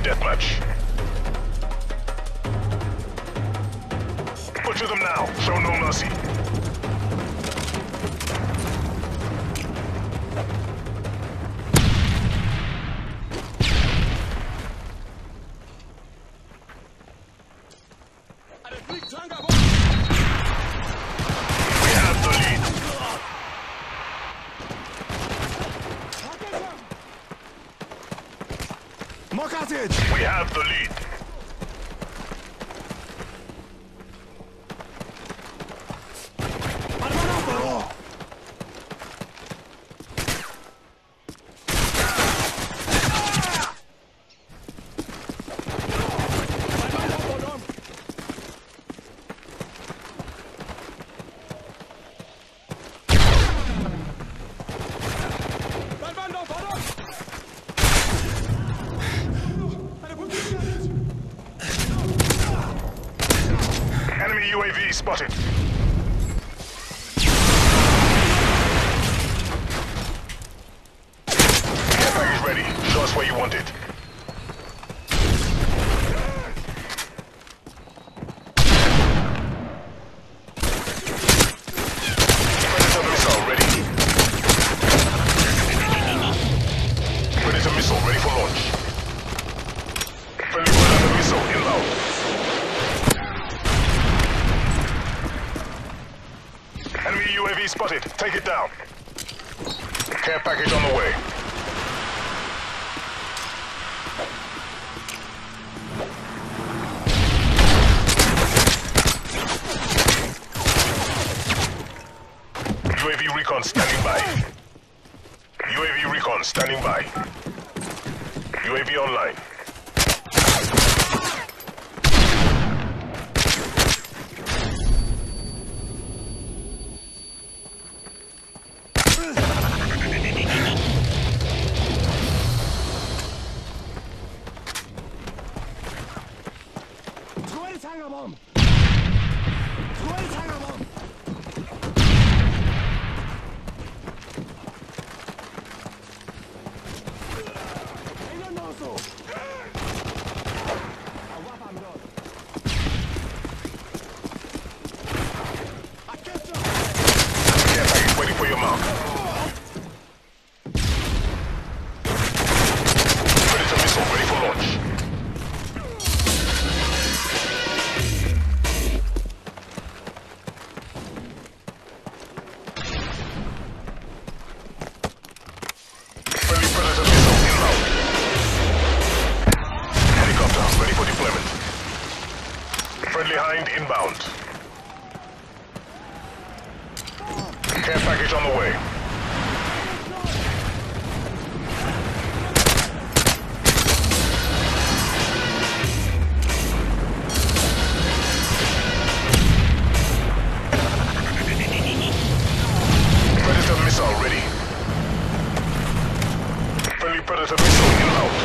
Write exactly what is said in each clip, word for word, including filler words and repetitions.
deathmatch. Butcher them now. Show no mercy. We have the lead. We have the lead. Enemy U A V spotted. Care package ready. Show us where you want it. Predator missile ready. Predator missile ready for launch. Friendly Predator missile inbound. Enemy U A V spotted. Take it down. Care package on the way. U A V recon standing by. U A V recon standing by. U A V online. Tangerbomb! Zwei Tangerbomb! Immer noch so! Auf Waffe am Dort! Care package waiting for your mark. Predator missile ready for launch. Friendly Hind inbound. Care package on the way. Predator missile ready. Friendly Predator missile inbound.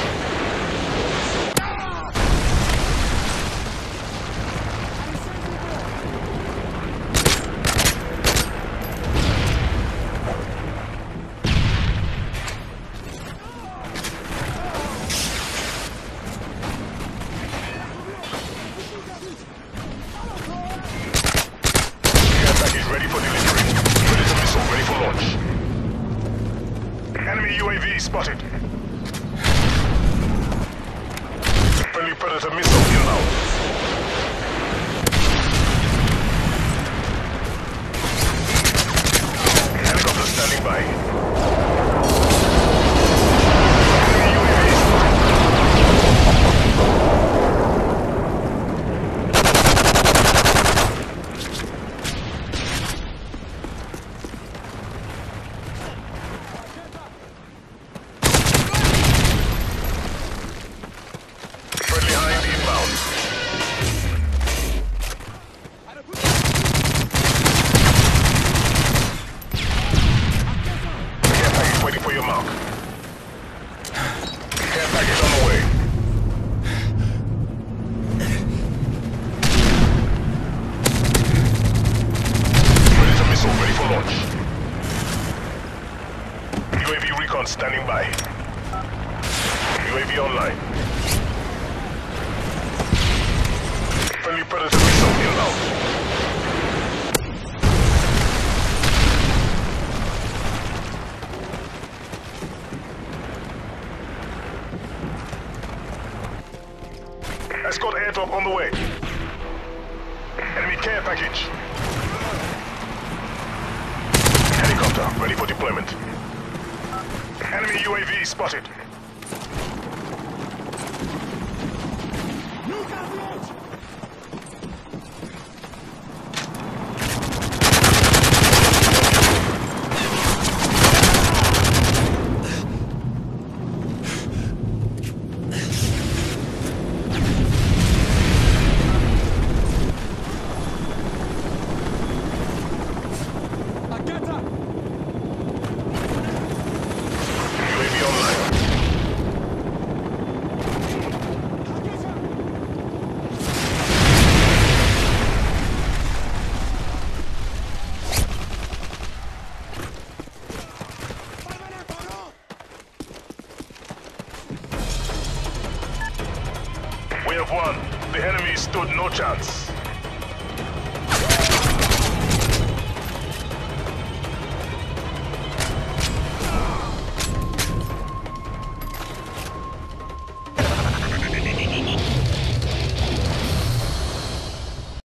Ready for delivery. Predator missile ready for launch. Enemy U A V spotted. Friendly Predator missile inbound. Helicopter standing by. Enemy U A V spotted. Waiting for your mark. Care package on the way. Predator missile ready for launch. U A V recon standing by. U A V online. Friendly Predator missile inbound. Escort airdrop on the way. Enemy care package. Helicopter ready for deployment. Enemy U A V spotted. Luka wjedź! Agata! U A V online. Agata! Palmerato, We have won. The enemy stood no chance.